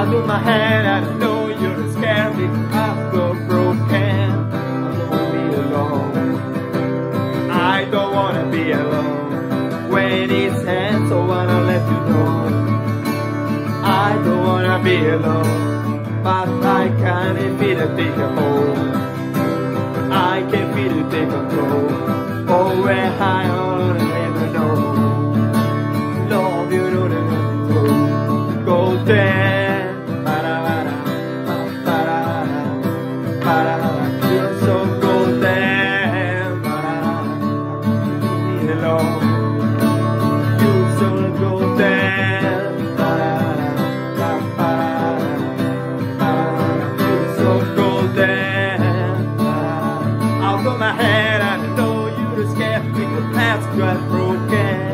Out of my head, I know you're scared because I'm so broken. I don't wanna be alone when it's hands, so wanna let you know I don't wanna be alone, but I can't feel it take a hold. I can feel it take control. Oh, where I ought to never know. Love you don't have to go there. You're so golden. You're so golden. You're so golden. Out of my head, I know you're scared because past got broken.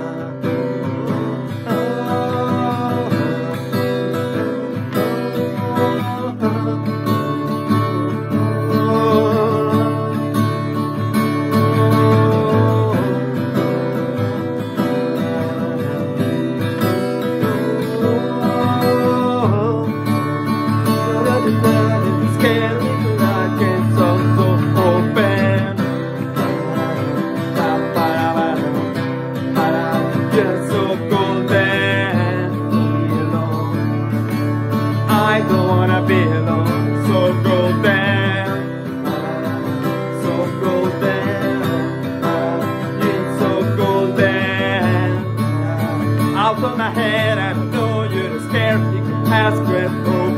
I don't wanna be alone, so golden, so golden, you're so golden. Out of my head, I know you're scared, you can ask where.